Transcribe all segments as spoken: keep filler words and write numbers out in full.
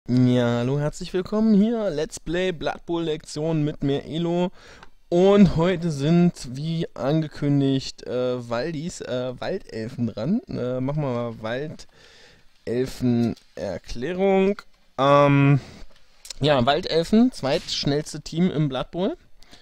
Ja, hallo, herzlich willkommen hier. Let's Play Blood Bowl Lektion mit mir, Elo. Und heute sind, wie angekündigt, äh, Waldis, äh, Waldelfen dran. Äh, machen wir mal Waldelfen-Erklärung. Ähm, ja, Waldelfen, zweitschnellste Team im Blood Bowl.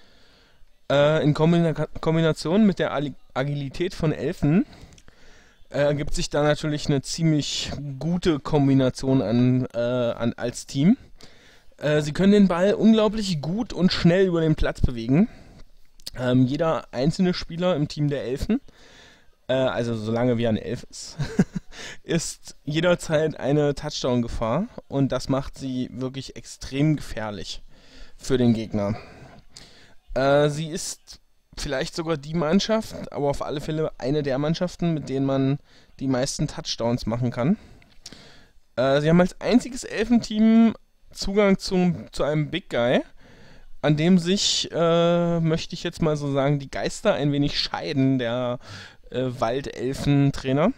Äh, in Kombina Kombination mit der Ali Agilität von Elfen äh, ergibt sich da natürlich eine ziemlich gute Kombination an, äh, an als Team. Äh, sie können den Ball unglaublich gut und schnell über den Platz bewegen. Ähm, jeder einzelne Spieler im Team der Elfen, äh, also solange wie ein Elf ist, ist jederzeit eine Touchdown-Gefahr und das macht sie wirklich extrem gefährlich für den Gegner. Äh, sie ist vielleicht sogar die Mannschaft, aber auf alle Fälle eine der Mannschaften, mit denen man die meisten Touchdowns machen kann. Äh, sie haben als einziges Elfenteam Zugang zum, zu einem Big Guy, an dem sich, äh, möchte ich jetzt mal so sagen, die Geister ein wenig scheiden, der äh, Waldelfen-Trainer.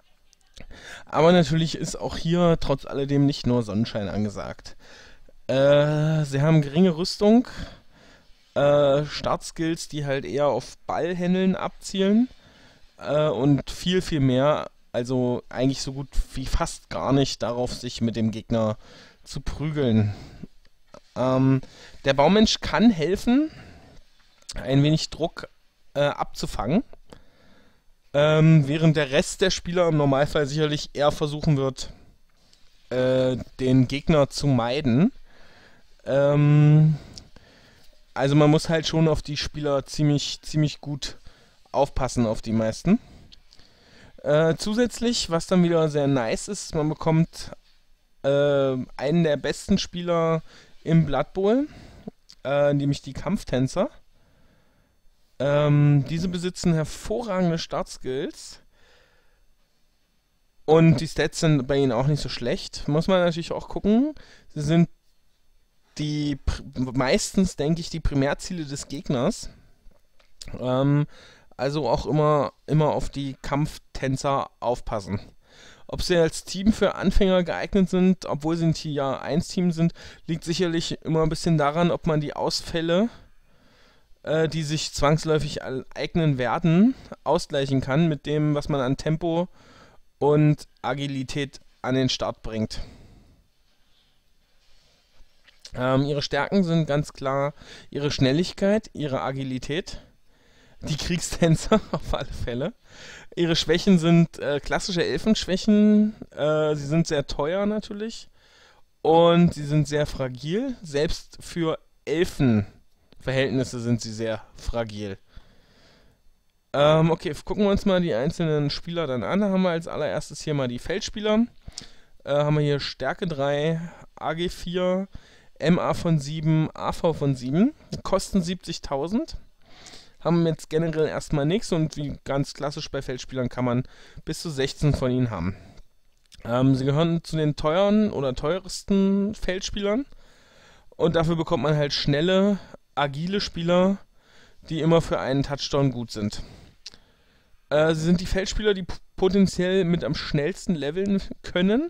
Aber natürlich ist auch hier trotz alledem nicht nur Sonnenschein angesagt. Äh, sie haben geringe Rüstung, äh, Startskills, die halt eher auf Ballhändeln abzielen äh, und viel, viel mehr, also eigentlich so gut wie fast gar nicht darauf, sich mit dem Gegner zu prügeln. Ähm, der Baumensch kann helfen, ein wenig Druck äh, abzufangen, ähm, während der Rest der Spieler im Normalfall sicherlich eher versuchen wird, äh, den Gegner zu meiden. Ähm, also man muss halt schon auf die Spieler ziemlich, ziemlich gut aufpassen, auf die meisten. Äh, zusätzlich, was dann wieder sehr nice ist, man bekommt äh, einen der besten Spieler im Blood Bowl, äh, nämlich die Kampftänzer. Ähm, diese besitzen hervorragende Startskills und die Stats sind bei ihnen auch nicht so schlecht. Muss man natürlich auch gucken. Sie sind die meistens, denke ich, die Primärziele des Gegners. Ähm, also auch immer, immer auf die Kampftänzer aufpassen. Ob sie als Team für Anfänger geeignet sind, obwohl sie ein Tier eins Team sind, liegt sicherlich immer ein bisschen daran, ob man die Ausfälle, äh, die sich zwangsläufig eignen werden, ausgleichen kann mit dem, was man an Tempo und Agilität an den Start bringt. Ähm, ihre Stärken sind ganz klar ihre Schnelligkeit, ihre Agilität, die Kriegstänzer auf alle Fälle. Ihre Schwächen sind äh, klassische Elfenschwächen. Äh, sie sind sehr teuer natürlich. Und sie sind sehr fragil. Selbst für Elfenverhältnisse sind sie sehr fragil. Ähm, okay, gucken wir uns mal die einzelnen Spieler dann an. Da haben wir als allererstes hier mal die Feldspieler. Äh, haben wir hier Stärke drei, A G vier, M A von sieben, A V von sieben. Kosten siebzigtausend. Haben jetzt generell erstmal nichts und wie ganz klassisch bei Feldspielern kann man bis zu sechzehn von ihnen haben. Ähm, sie gehören zu den teuren oder teuersten Feldspielern und dafür bekommt man halt schnelle, agile Spieler, die immer für einen Touchdown gut sind. Äh, sie sind die Feldspieler, die potenziell mit am schnellsten leveln können.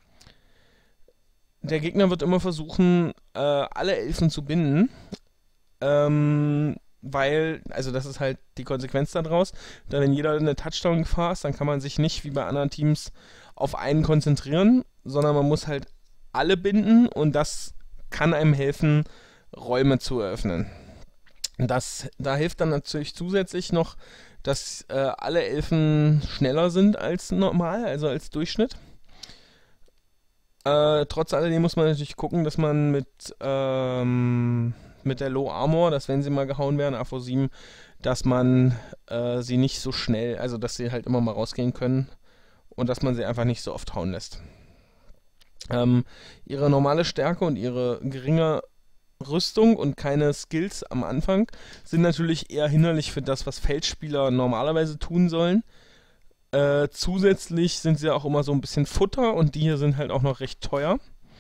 Der Gegner wird immer versuchen, äh, alle Elfen zu binden. Ähm, weil, also das ist halt die Konsequenz daraus, da wenn jeder eine Touchdown-Gefahr ist, dann kann man sich nicht wie bei anderen Teams auf einen konzentrieren, sondern man muss halt alle binden und das kann einem helfen, Räume zu eröffnen. Das, da hilft dann natürlich zusätzlich noch, dass äh, alle Elfen schneller sind als normal, also als Durchschnitt. Äh, trotz alledem muss man natürlich gucken, dass man mit ähm, mit der Low Armor, dass wenn sie mal gehauen werden, A V sieben, dass man äh, sie nicht so schnell, also dass sie halt immer mal rausgehen können und dass man sie einfach nicht so oft hauen lässt. Ähm, ihre normale Stärke und ihre geringe Rüstung und keine Skills am Anfang sind natürlich eher hinderlich für das, was Feldspieler normalerweise tun sollen. Äh, zusätzlich sind sie auch immer so ein bisschen Futter und die hier sind halt auch noch recht teuer.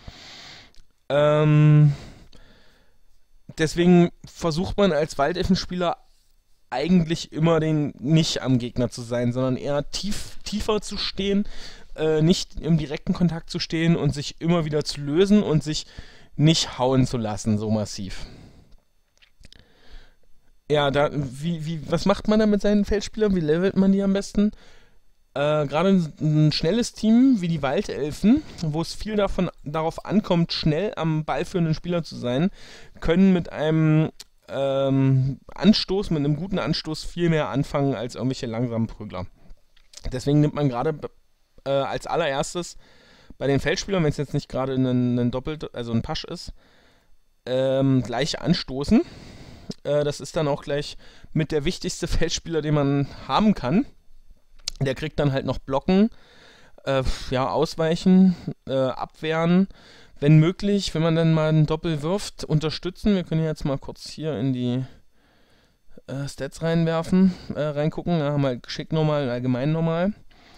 Ähm... Deswegen versucht man als Waldelfenspieler eigentlich immer den nicht am Gegner zu sein, sondern eher tief, tiefer zu stehen äh, nicht im direkten Kontakt zu stehen und sich immer wieder zu lösen und sich nicht hauen zu lassen, so massiv. Ja, da, wie, wie, was macht man da mit seinen Feldspielern? Wie levelt man die am besten? Äh, Gerade ein, ein schnelles Team wie die Waldelfen, wo es viel davon, darauf ankommt, schnell am ballführenden Spieler zu sein, können mit einem ähm, Anstoß, mit einem guten Anstoß viel mehr anfangen als irgendwelche langsamen Prügler. Deswegen nimmt man gerade äh, als allererstes bei den Feldspielern, wenn es jetzt nicht gerade ein, ein Doppelt, also ein Pasch ist, ähm, gleich anstoßen. Äh, das ist dann auch gleich mit der wichtigste Feldspieler, den man haben kann. Der kriegt dann halt noch Blocken, äh, ja, ausweichen, äh, abwehren, wenn möglich, wenn man dann mal einen Doppel wirft, unterstützen. Wir können jetzt mal kurz hier in die äh, Stats reinwerfen, äh, reingucken. Da haben wir halt Geschick normal, allgemein normal.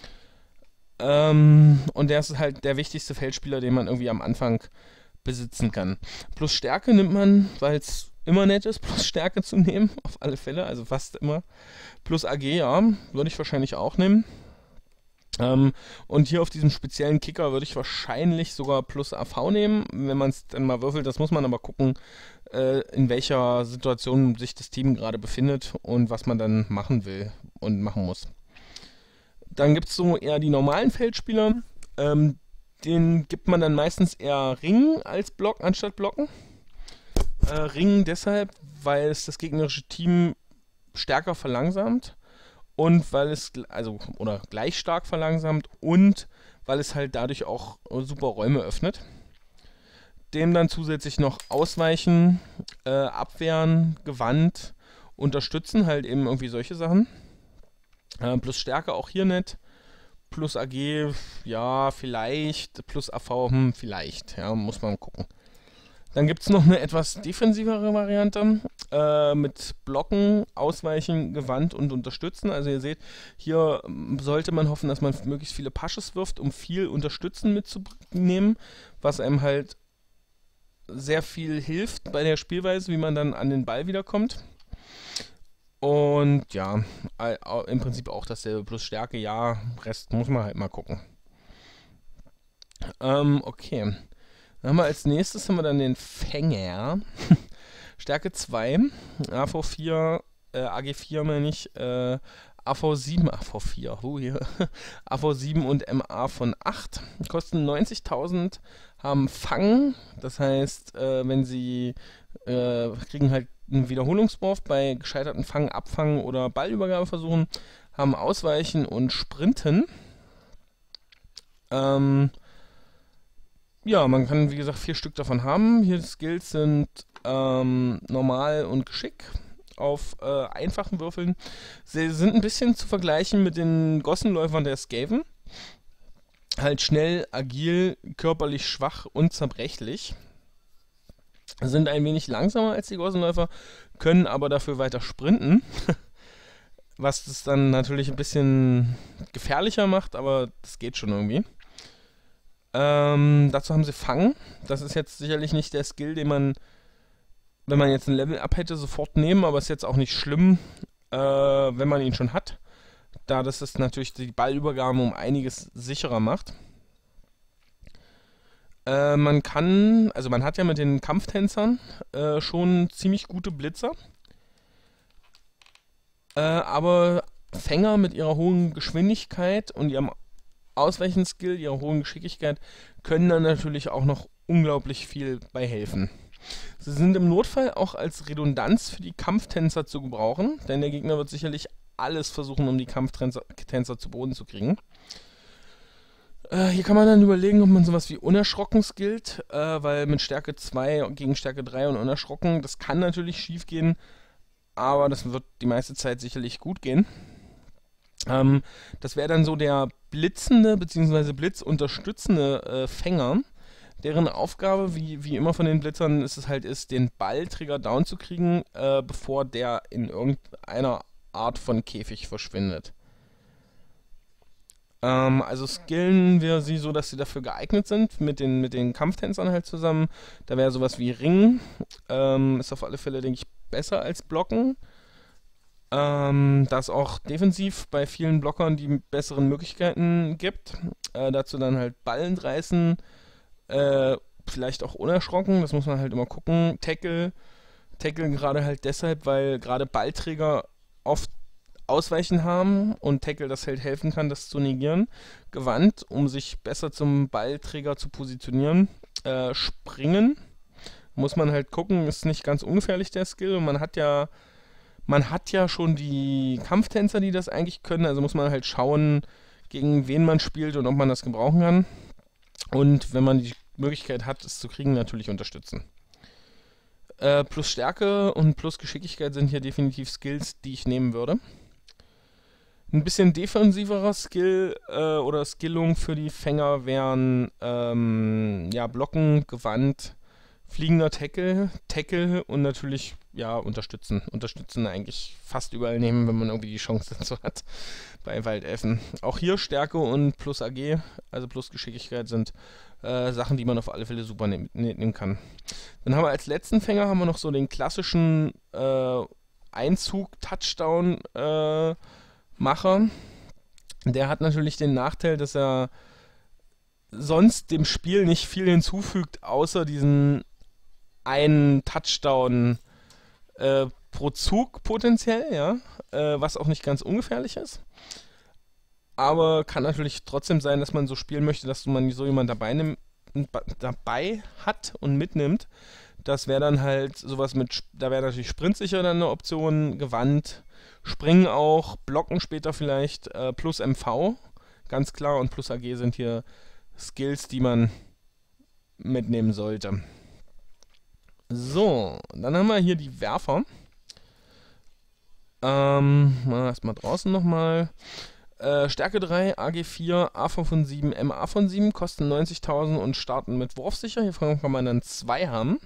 Ähm, und der ist halt der wichtigste Feldspieler, den man irgendwie am Anfang besitzen kann. Plus Stärke nimmt man, weil es immer nett ist, plus Stärke zu nehmen, auf alle Fälle, also fast immer. Plus A G, ja, würde ich wahrscheinlich auch nehmen. Ähm, und hier auf diesem speziellen Kicker würde ich wahrscheinlich sogar plus A V nehmen, wenn man es dann mal würfelt. Das muss man aber gucken, äh, in welcher Situation sich das Team gerade befindet und was man dann machen will und machen muss. Dann gibt es so eher die normalen Feldspieler. Ähm, den gibt man dann meistens eher Ringen als Block anstatt Blocken. Äh, Ringen deshalb, weil es das gegnerische Team stärker verlangsamt und weil es, also, oder gleich stark verlangsamt und weil es halt dadurch auch super Räume öffnet. Dem dann zusätzlich noch ausweichen, äh, abwehren, Gewand, unterstützen, halt eben irgendwie solche Sachen. Äh, plus Stärke auch hier nett. Plus A G, ja, vielleicht. Plus A V, hm, vielleicht. Ja, muss man gucken. Dann gibt es noch eine etwas defensivere Variante äh, mit Blocken, Ausweichen, Gewand und Unterstützen. Also ihr seht, hier sollte man hoffen, dass man möglichst viele Pasches wirft, um viel Unterstützen mitzunehmen, was einem halt sehr viel hilft bei der Spielweise, wie man dann an den Ball wiederkommt. Und ja, im Prinzip auch dasselbe, plus Stärke, ja, Rest muss man halt mal gucken. Ähm, okay. Dann haben wir als nächstes haben wir dann den Fänger. Stärke zwei, A V vier, äh, A G vier meine ich, äh, A V sieben, A V vier, huh, hier. A V sieben und M A von acht. Kosten neunzigtausend, haben Fang, das heißt, äh, wenn sie äh, kriegen halt einen Wiederholungswurf bei gescheiterten Fang, Abfangen oder Ballübergabeversuchen, haben Ausweichen und Sprinten. Ähm, ja, man kann wie gesagt vier Stück davon haben. Hier die Skills sind ähm, normal und Geschick auf äh, einfachen Würfeln. Sie sind ein bisschen zu vergleichen mit den Gossenläufern der Skaven. Halt schnell, agil, körperlich schwach und zerbrechlich. Sind ein wenig langsamer als die Gossenläufer, können aber dafür weiter sprinten. Was das dann natürlich ein bisschen gefährlicher macht, aber das geht schon irgendwie. Ähm, dazu haben sie Fang. Das ist jetzt sicherlich nicht der Skill, den man, wenn man jetzt ein Level up hätte, sofort nehmen, aber ist jetzt auch nicht schlimm, äh, wenn man ihn schon hat. Da das ist natürlich die Ballübergabe um einiges sicherer macht. Äh, man kann, also man hat ja mit den Kampftänzern äh, schon ziemlich gute Blitzer. Äh, aber Fänger mit ihrer hohen Geschwindigkeit und ihrem Ausweichen-Skill, ihrer hohen Geschicklichkeit, können dann natürlich auch noch unglaublich viel bei helfen. Sie sind im Notfall auch als Redundanz für die Kampftänzer zu gebrauchen, denn der Gegner wird sicherlich alles versuchen, um die Kampftänzer Tänzer zu Boden zu kriegen. Äh, hier kann man dann überlegen, ob man sowas wie unerschrocken skillt, äh, weil mit Stärke zwei gegen Stärke drei und unerschrocken, das kann natürlich schief gehen, aber das wird die meiste Zeit sicherlich gut gehen. Ähm, das wäre dann so der blitzende bzw. blitzunterstützende äh, Fänger, deren Aufgabe, wie, wie immer von den Blitzern, ist es halt ist, den Balltrigger down zu kriegen, äh, bevor der in irgendeiner Art von Käfig verschwindet. Ähm, also skillen wir sie so, dass sie dafür geeignet sind, mit den, mit den Kampftänzern halt zusammen. Da wäre sowas wie Ringen, ähm, ist auf alle Fälle, denke ich, besser als Blocken. Ähm, das auch defensiv bei vielen Blockern die besseren Möglichkeiten gibt. Äh, dazu dann halt Ball entreißen, äh, vielleicht auch unerschrocken, das muss man halt immer gucken. Tackle, Tackle gerade halt deshalb, weil gerade Ballträger oft Ausweichen haben und Tackle das halt helfen kann, das zu negieren. Gewandt, um sich besser zum Ballträger zu positionieren. Äh, springen, muss man halt gucken, ist nicht ganz ungefährlich der Skill und man hat ja man hat ja schon die Kampftänzer, die das eigentlich können, also muss man halt schauen, gegen wen man spielt und ob man das gebrauchen kann. Und wenn man die Möglichkeit hat, es zu kriegen, natürlich unterstützen. Äh, plus Stärke und plus Geschicklichkeit sind hier definitiv Skills, die ich nehmen würde. Ein bisschen defensiverer Skill äh, oder Skillung für die Fänger wären ähm, ja, Blocken, Gewand, fliegender Tackle, Tackle und natürlich ja, unterstützen. Unterstützen eigentlich fast überall nehmen, wenn man irgendwie die Chance dazu hat bei Waldelfen. Auch hier Stärke und plus A G, also plus Geschicklichkeit, sind äh, Sachen, die man auf alle Fälle super nehm, nehmen kann. Dann haben wir als letzten Fänger haben wir noch so den klassischen äh, Einzug-Touchdown-Macher. Äh, Der hat natürlich den Nachteil, dass er sonst dem Spiel nicht viel hinzufügt, außer diesen einen Touchdown äh, pro Zug potenziell, ja, äh, was auch nicht ganz ungefährlich ist. Aber kann natürlich trotzdem sein, dass man so spielen möchte, dass man so jemanden dabei, nimmt, dabei hat und mitnimmt. Das wäre dann halt sowas mit, da wäre natürlich sprintsicher dann eine Option, Gewand, Springen auch, Blocken später vielleicht, äh, plus M V, ganz klar, und plus A G sind hier Skills, die man mitnehmen sollte. So, dann haben wir hier die Werfer. Ähm, erstmal draußen nochmal. Äh, Stärke drei, A G vier, A V von sieben, M A von sieben, kosten neunzigtausend und starten mit Wurfsicher. Hier kann man dann zwei haben.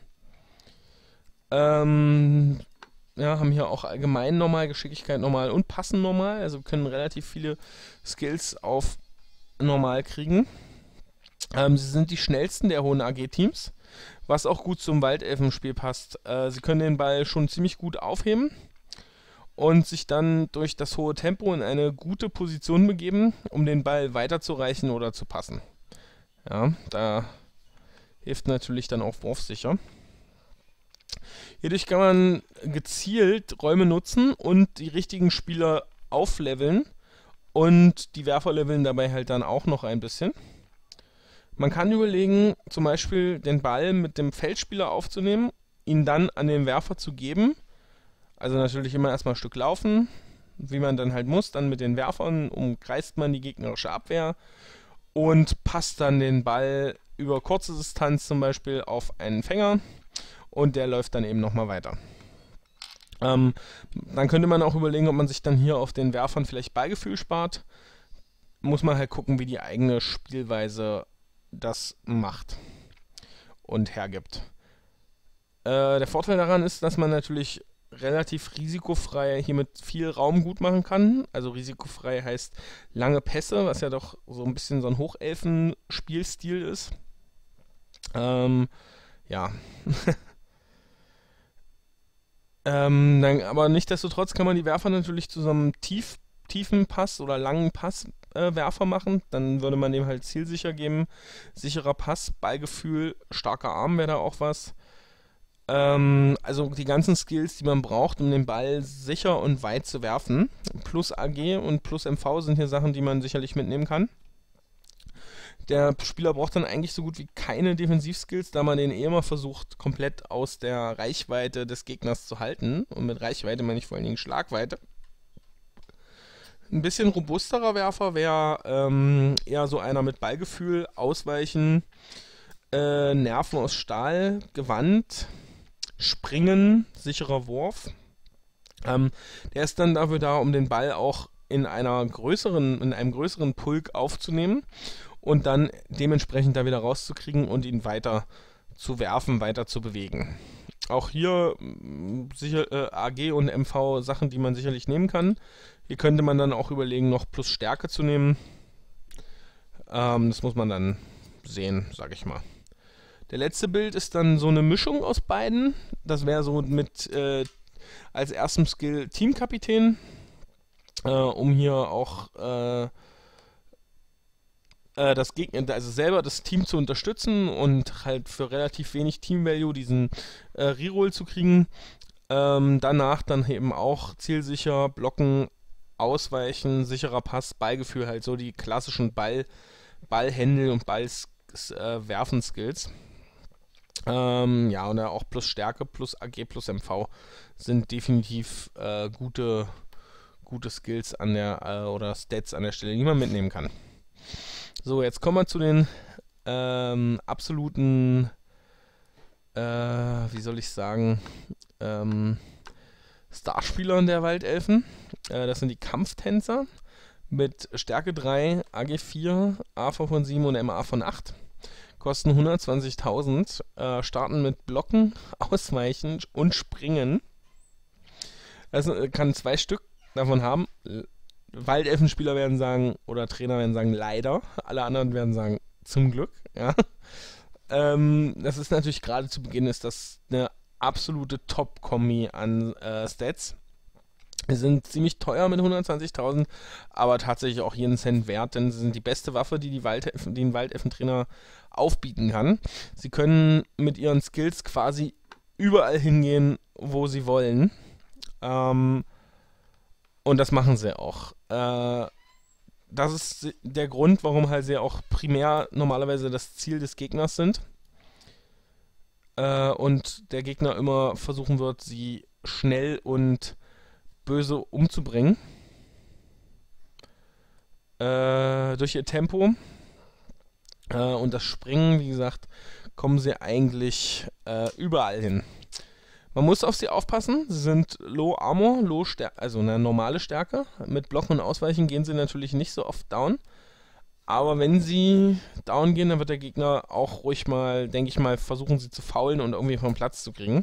Ähm, ja, haben hier auch allgemein normal, Geschicklichkeit normal und passen normal. Also können relativ viele Skills auf normal kriegen. Ähm, sie sind die schnellsten der hohen A G-Teams, was auch gut zum Waldelfenspiel passt. Äh, sie können den Ball schon ziemlich gut aufheben und sich dann durch das hohe Tempo in eine gute Position begeben, um den Ball weiterzureichen oder zu passen. Ja, da hilft natürlich dann auch Wurfsicher. Hierdurch kann man gezielt Räume nutzen und die richtigen Spieler aufleveln und die Werfer leveln dabei halt dann auch noch ein bisschen. Man kann überlegen, zum Beispiel den Ball mit dem Feldspieler aufzunehmen, ihn dann an den Werfer zu geben. Also natürlich immer erstmal ein Stück laufen, wie man dann halt muss. Dann mit den Werfern umkreist man die gegnerische Abwehr und passt dann den Ball über kurze Distanz zum Beispiel auf einen Fänger und der läuft dann eben nochmal weiter. Ähm, dann könnte man auch überlegen, ob man sich dann hier auf den Werfern vielleicht Ballgefühl spart. Muss man halt gucken, wie die eigene Spielweise das macht und hergibt. Äh, der Vorteil daran ist, dass man natürlich relativ risikofrei hier mit viel Raum gut machen kann. Also risikofrei heißt lange Pässe, was ja doch so ein bisschen so ein Hochelfen-Spielstil ist. Ähm, ja. ähm, dann, aber nichtsdestotrotz kann man die Werfer natürlich zu so einem tief, tiefen Pass oder langen Passwerfer äh, machen. Dann würde man dem halt zielsicher geben. Sicherer Pass, Ballgefühl, starker Arm wäre da auch was. Ähm, also die ganzen Skills, die man braucht, um den Ball sicher und weit zu werfen. Plus A G und plus M V sind hier Sachen, die man sicherlich mitnehmen kann. Der Spieler braucht dann eigentlich so gut wie keine Defensivskills, da man den eh immer versucht, komplett aus der Reichweite des Gegners zu halten. Und mit Reichweite meine ich vor allen Dingen Schlagweite. Ein bisschen robusterer Werfer wäre ähm, eher so einer mit Ballgefühl, Ausweichen, äh, Nerven aus Stahl, Gewand, Springen, sicherer Wurf. Ähm, der ist dann dafür da, um den Ball auch in einer größeren, in einem größeren Pulk aufzunehmen und dann dementsprechend da wieder rauszukriegen und ihn weiter zu werfen, weiter zu bewegen. Auch hier sicher äh, A G und M V Sachen, die man sicherlich nehmen kann. Hier könnte man dann auch überlegen, noch plus Stärke zu nehmen. Ähm, das muss man dann sehen, sag ich mal. Der letzte Bild ist dann so eine Mischung aus beiden. Das wäre so mit äh, Als ersten Skill Teamkapitän, äh, um hier auch äh, äh, das Gegner, also selber das Team zu unterstützen und halt für relativ wenig Team-Value diesen äh, Reroll zu kriegen. Ähm, danach dann eben auch zielsicher, blocken, ausweichen, sicherer Pass, Ballgefühl, halt so die klassischen Ball, Ballhändel und Ballwerfen-Skills. Ähm, ja, und auch plus Stärke, plus A G, plus M V sind definitiv äh, gute, gute Skills an der, äh, oder Stats an der Stelle, die man mitnehmen kann. So, jetzt kommen wir zu den ähm, absoluten, äh, wie soll ich sagen, ähm, Starspielern der Waldelfen. Äh, das sind die Kampftänzer mit Stärke drei, A G vier, A V von sieben und M A von acht. Kosten hundertzwanzigtausend, äh, starten mit Blocken, Ausweichen und Springen. Also kann zwei Stück davon haben. Waldelfenspieler werden sagen, oder Trainer werden sagen, leider. Alle anderen werden sagen, zum Glück. Ja. Ähm, das ist natürlich gerade zu Beginn ist das eine absolute Top-Kombi an äh, Stats. Sie sind ziemlich teuer mit hundertzwanzigtausend, aber tatsächlich auch jeden Cent wert, denn sie sind die beste Waffe, die, die, Waldelfen, die ein Waldelfentrainer aufbieten kann. Sie können mit ihren Skills quasi überall hingehen, wo sie wollen. Ähm, und das machen sie auch. Äh, das ist der Grund, warum halt sie auch primär normalerweise das Ziel des Gegners sind. Äh, und der Gegner immer versuchen wird, sie schnell und böse umzubringen. Äh, durch ihr Tempo äh, und das Springen, wie gesagt, kommen sie eigentlich äh, überall hin. Man muss auf sie aufpassen. Sie sind Low Armor, Low Stärke, also eine normale Stärke. Mit Blocken und Ausweichen gehen sie natürlich nicht so oft down. Aber wenn sie down gehen, dann wird der Gegner auch ruhig mal, denke ich mal, versuchen, sie zu faulen und irgendwie vom Platz zu kriegen.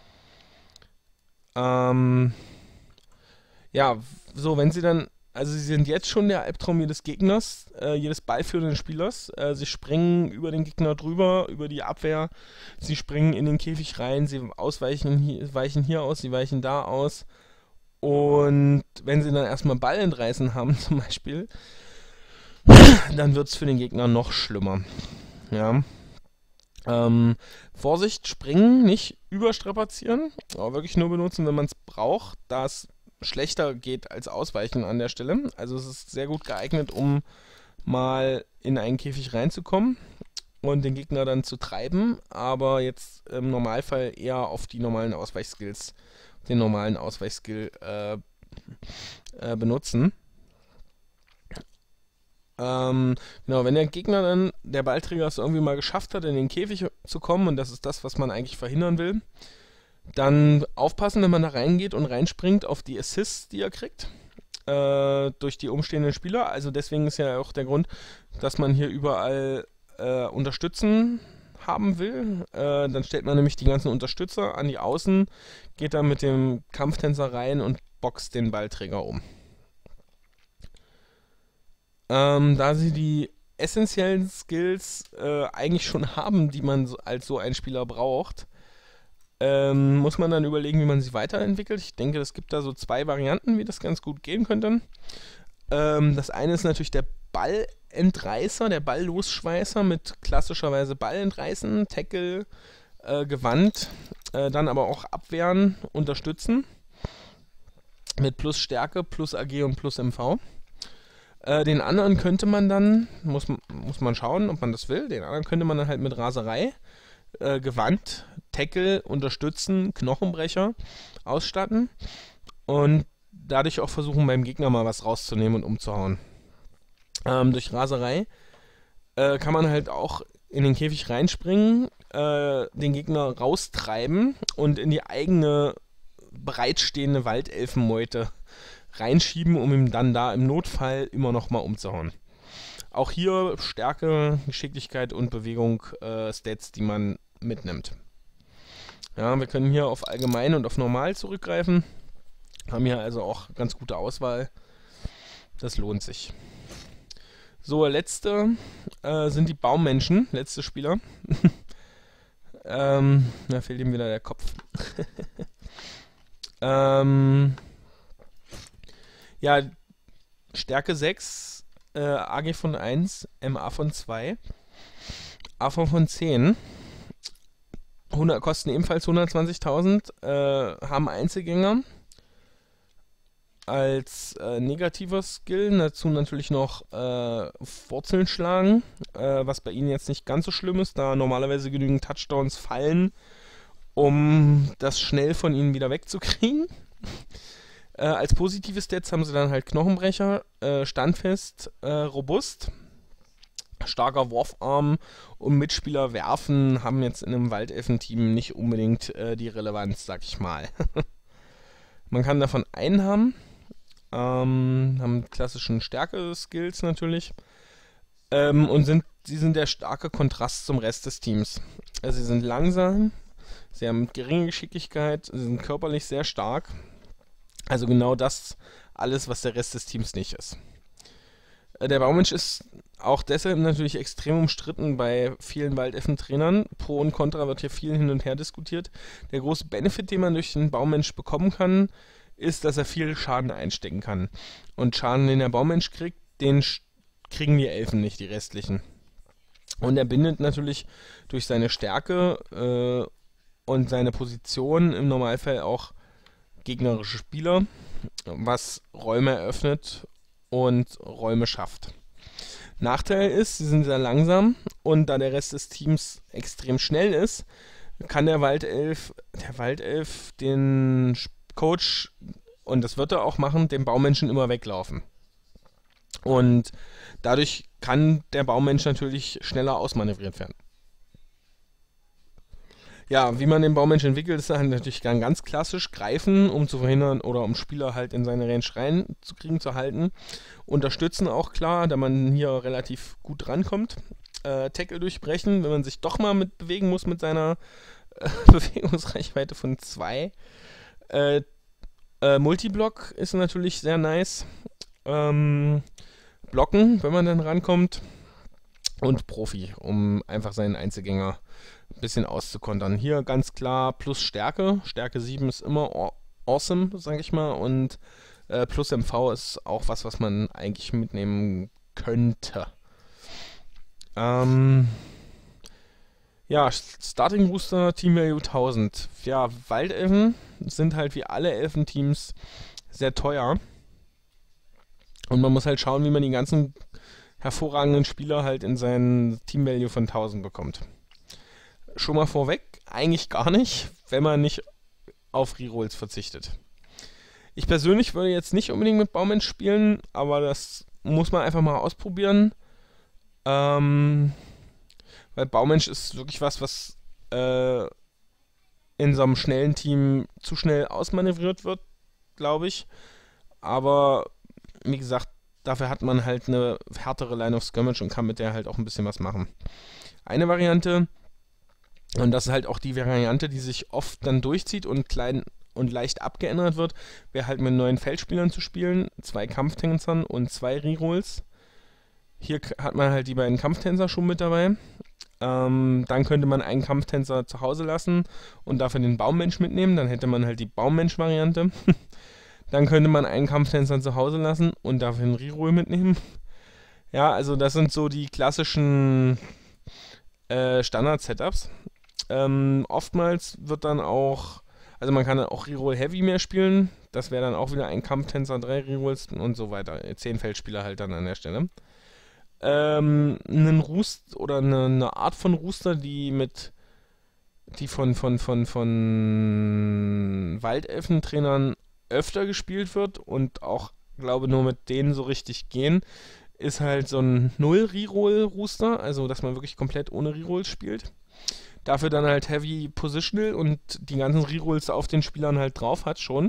Ähm... Ja, so, wenn sie dann, also sie sind jetzt schon der Albtraum jedes Gegners, äh, jedes ballführenden Spielers. Äh, sie springen über den Gegner drüber, über die Abwehr, sie springen in den Käfig rein, sie ausweichen hier, weichen hier aus, sie weichen da aus. Und wenn sie dann erstmal Ball entreißen haben, zum Beispiel, dann wird es für den Gegner noch schlimmer. Ja. Ähm, Vorsicht, springen, nicht überstrapazieren, aber wirklich nur benutzen, wenn man es braucht, da es schlechter geht als Ausweichen an der Stelle. Also es ist sehr gut geeignet, um mal in einen Käfig reinzukommen und den Gegner dann zu treiben, aber jetzt im Normalfall eher auf die normalen Ausweichskills, den normalen Ausweichskill äh, äh, benutzen. Ähm, genau, wenn der Gegner dann, der Ballträger es irgendwie mal geschafft hat, in den Käfig zu kommen, und das ist das, was man eigentlich verhindern will, dann aufpassen, wenn man da reingeht und reinspringt auf die Assists, die er kriegt, äh, durch die umstehenden Spieler. Also deswegen ist ja auch der Grund, dass man hier überall äh, Unterstützen haben will. Äh, dann stellt man nämlich die ganzen Unterstützer an die Außen, geht dann mit dem Kampftänzer rein und boxt den Ballträger um. Ähm, da sie die essentiellen Skills äh, eigentlich schon haben, die man so, als so ein Spieler braucht, Ähm, muss man dann überlegen, wie man sie weiterentwickelt. Ich denke, es gibt da so zwei Varianten, wie das ganz gut gehen könnte. Ähm, das eine ist natürlich der Ballentreißer, der Balllosschweißer mit klassischerweise Ballentreißen, Tackle, äh, Gewand, äh, dann aber auch Abwehren, Unterstützen mit plus Stärke, plus A G und plus M V. Äh, den anderen könnte man dann, muss, muss man schauen, ob man das will, den anderen könnte man dann halt mit Raserei, Äh, Gewand, Tackle, Unterstützen, Knochenbrecher ausstatten und dadurch auch versuchen, beim Gegner mal was rauszunehmen und umzuhauen. Ähm, durch Raserei äh, kann man halt auch in den Käfig reinspringen, äh, den Gegner raustreiben und in die eigene bereitstehende Waldelfenmeute reinschieben, um ihm dann da im Notfall immer noch mal umzuhauen. Auch hier Stärke, Geschicklichkeit und Bewegung, äh, Stats, die man mitnimmt. Ja, wir können hier auf Allgemein und auf Normal zurückgreifen. Haben hier also auch ganz gute Auswahl. Das lohnt sich. So, letzte äh, sind die Baummenschen, letzte Spieler. ähm, da fehlt ihm wieder der Kopf. Ähm, ja, Stärke sechs, äh, A G von eins, M A von zwei, A V von zehn. hundert, kosten ebenfalls hundertzwanzigtausend, äh, haben Einzelgänger als äh, negativer Skill. Dazu natürlich noch äh, Wurzeln schlagen, äh, was bei ihnen jetzt nicht ganz so schlimm ist, da normalerweise genügend Touchdowns fallen, um das schnell von ihnen wieder wegzukriegen. Äh, als positive Stats haben sie dann halt Knochenbrecher, äh, standfest, äh, robust, starker Wurfarm und Mitspieler werfen haben jetzt in einem Waldelfen-Team nicht unbedingt äh, die Relevanz, sag ich mal. Man kann davon einen haben, ähm, haben klassischen Stärke-Skills natürlich, ähm, und sind, sie sind der starke Kontrast zum Rest des Teams. Also sie sind langsam, sie haben geringe Geschicklichkeit, sie sind körperlich sehr stark. Also genau das alles, was der Rest des Teams nicht ist. Äh, Der Baumensch ist auch deshalb natürlich extrem umstritten bei vielen Waldelfen-Trainern. Pro und Contra wird hier viel hin und her diskutiert. Der große Benefit, den man durch den Baumensch bekommen kann, ist, dass er viel Schaden einstecken kann. Und Schaden, den der Baumensch kriegt, den sch- kriegen die Elfen nicht, die restlichen. Und er bindet natürlich durch seine Stärke äh, und seine Position im Normalfall auch gegnerische Spieler, was Räume eröffnet und Räume schafft. Nachteil ist, sie sind sehr langsam und da der Rest des Teams extrem schnell ist, kann der Waldelf, der Waldelf den Sch- Coach, und das wird er auch machen, dem Baumenschen immer weglaufen. Und dadurch kann der Baumensch natürlich schneller ausmanövriert werden. Ja, wie man den Baumensch entwickelt, ist halt natürlich dann ganz klassisch greifen, um zu verhindern oder um Spieler halt in seine Range reinzukriegen, zu halten. Unterstützen auch klar, da man hier relativ gut rankommt. Äh, Tackle durchbrechen, wenn man sich doch mal mit bewegen muss mit seiner äh, Bewegungsreichweite von zwei. Äh, äh, Multiblock ist natürlich sehr nice. Ähm, blocken, wenn man dann rankommt. Und Profi, um einfach seinen Einzelgänger ein bisschen auszukontern. Hier ganz klar plus Stärke. Stärke sieben ist immer aw- awesome, sag ich mal. Und äh, plus M V ist auch was, was man eigentlich mitnehmen könnte. Ähm, ja, Starting Booster Team Value tausend. Ja, Waldelfen sind halt wie alle Elfenteams sehr teuer. Und man muss halt schauen, wie man die ganzen hervorragenden Spieler halt in seinen Team Value von tausend bekommt. Schon mal vorweg, eigentlich gar nicht, wenn man nicht auf Rerolls verzichtet. Ich persönlich würde jetzt nicht unbedingt mit Baumensch spielen, aber das muss man einfach mal ausprobieren. Ähm, weil Baumensch ist wirklich was, was äh, in so einem schnellen Team zu schnell ausmanövriert wird, glaube ich. Aber wie gesagt, dafür hat man halt eine härtere Line of Scrimmage und kann mit der halt auch ein bisschen was machen. Eine Variante, und das ist halt auch die Variante, die sich oft dann durchzieht und klein und leicht abgeändert wird, wäre halt mit neuen Feldspielern zu spielen, zwei Kampftänzern und zwei Rerolls. Hier k- hat man halt die beiden Kampftänzer schon mit dabei. Ähm, dann könnte man einen Kampftänzer zu Hause lassen und dafür den Baummensch mitnehmen. Dann hätte man halt die Baummensch-Variante. Dann könnte man einen Kampftänzer zu Hause lassen und dafür einen Reroll mitnehmen. Ja, also das sind so die klassischen äh, Standard-Setups. Ähm, oftmals wird dann auch, also man kann dann auch Reroll Heavy mehr spielen. Das wäre dann auch wieder ein Kampftänzer, drei Rerolls und so weiter. Zehn Feldspieler halt dann an der Stelle. Ähm, einen Roost oder eine, eine Art von Rooster, die mit die von von von von Waldelfentrainern öfter gespielt wird und auch, glaube nur mit denen so richtig gehen, ist halt so ein Null-Reroll-Rooster, also dass man wirklich komplett ohne Rerolls spielt. Dafür dann halt Heavy Positional und die ganzen Rerolls auf den Spielern halt drauf hat schon.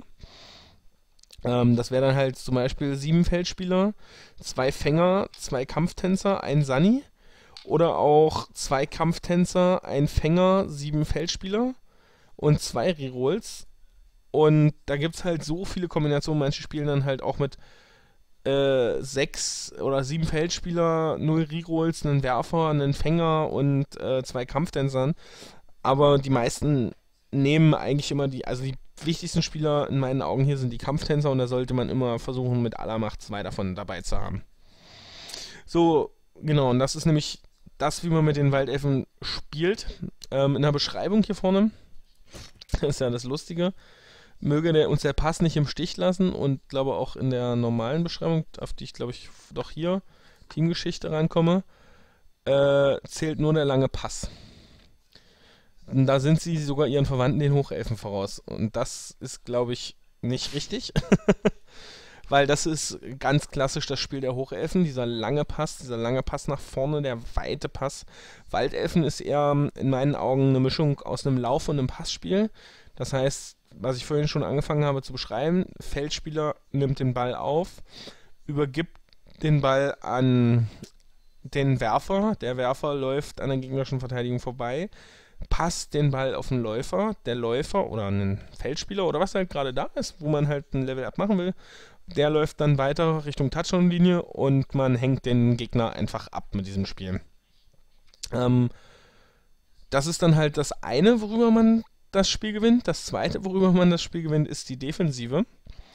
Ähm, das wäre dann halt zum Beispiel sieben Feldspieler, zwei Fänger, zwei Kampftänzer, ein Sunny. Oder auch zwei Kampftänzer, ein Fänger, sieben Feldspieler und zwei Rerolls. Und da gibt es halt so viele Kombinationen. Manche spielen dann halt auch mit äh, sechs oder sieben Feldspieler, null Rerolls, einen Werfer, einen Fänger und äh, zwei Kampftänzern. Aber die meisten nehmen eigentlich immer die, also die wichtigsten Spieler in meinen Augen hier sind die Kampftänzer und da sollte man immer versuchen, mit aller Macht zwei davon dabei zu haben. So, genau, und das ist nämlich das, wie man mit den Waldelfen spielt. Ähm, in der Beschreibung hier vorne, das ist ja das Lustige, möge der, uns der Pass nicht im Stich lassen und glaube auch in der normalen Beschreibung, auf die ich glaube ich doch hier Teamgeschichte rankomme, äh, zählt nur der lange Pass. Und da sind sie sogar ihren Verwandten, den Hochelfen, voraus. Und das ist, glaube ich, nicht richtig. Weil das ist ganz klassisch das Spiel der Hochelfen, dieser lange Pass, dieser lange Pass nach vorne, der weite Pass. Waldelfen ist eher in meinen Augen eine Mischung aus einem Lauf- und einem Passspiel. Das heißt, was ich vorhin schon angefangen habe zu beschreiben, Feldspieler nimmt den Ball auf, übergibt den Ball an den Werfer, der Werfer läuft an der gegnerischen Verteidigung vorbei, passt den Ball auf den Läufer, der Läufer oder einen Feldspieler oder was halt gerade da ist, wo man halt ein Level-Up machen will, der läuft dann weiter Richtung Touchdown-Linie und man hängt den Gegner einfach ab mit diesem Spiel. Ähm, das ist dann halt das eine, worüber man das Spiel gewinnt. Das zweite, worüber man das Spiel gewinnt, ist die Defensive.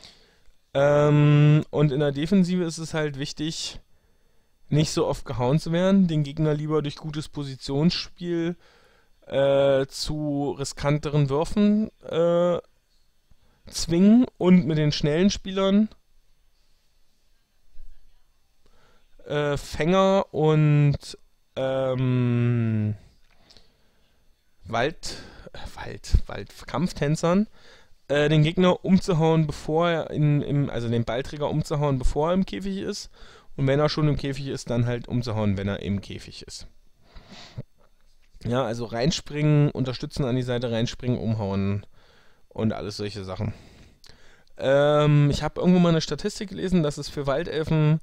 Ähm, und in der Defensive ist es halt wichtig, nicht so oft gehauen zu werden, den Gegner lieber durch gutes Positionsspiel äh, zu riskanteren Würfen äh, zwingen und mit den schnellen Spielern äh, Fänger und ähm, Wald, äh, Wald, Wald, Kampftänzern äh, den Gegner umzuhauen, bevor er in, im, also den Ballträger umzuhauen, bevor er im Käfig ist. Und wenn er schon im Käfig ist, dann halt umzuhauen, wenn er im Käfig ist. Ja, also reinspringen, unterstützen an die Seite, reinspringen, umhauen und alles solche Sachen. Ähm, ich habe irgendwo mal eine Statistik gelesen, dass es für Waldelfen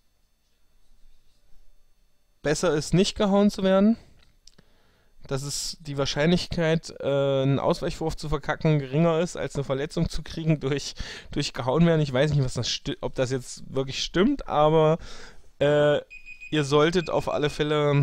besser ist, nicht gehauen zu werden. Dass es die Wahrscheinlichkeit, äh, einen Ausweichwurf zu verkacken, geringer ist, als eine Verletzung zu kriegen durch, durch gehauen werden. Ich weiß nicht, was das ob das jetzt wirklich stimmt, aber äh, ihr solltet auf alle Fälle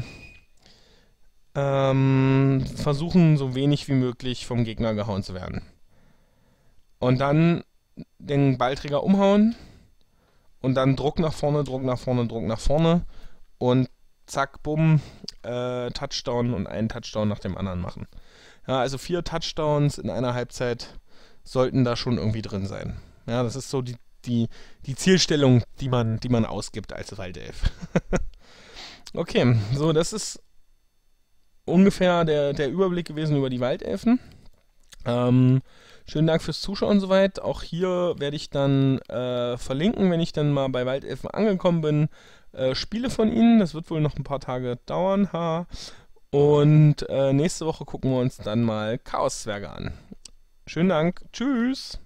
ähm, versuchen, so wenig wie möglich vom Gegner gehauen zu werden. Und dann den Ballträger umhauen und dann Druck nach vorne, Druck nach vorne, Druck nach vorne und zack, bumm, äh, Touchdown und einen Touchdown nach dem anderen machen. Ja, also vier Touchdowns in einer Halbzeit sollten da schon irgendwie drin sein. Ja, das ist so die, die, die Zielstellung, die man, die man ausgibt als Waldelf. Okay, so, das ist ungefähr der, der Überblick gewesen über die Waldelfen. Ähm, schönen Dank fürs Zuschauen soweit. Auch hier werde ich dann äh, verlinken, wenn ich dann mal bei Waldelfen angekommen bin, äh, Spiele von ihnen. Das wird wohl noch ein paar Tage dauern. Ha. Und äh, nächste Woche gucken wir uns dann mal Chaoszwerge an. Schönen Dank. Tschüss.